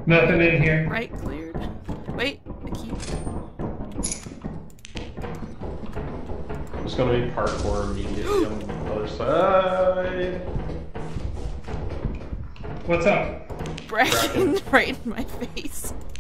Nothing in here. Right cleared. Wait, the key. It's gonna be parkour immediately on the other side. What's up? Braken right in my face.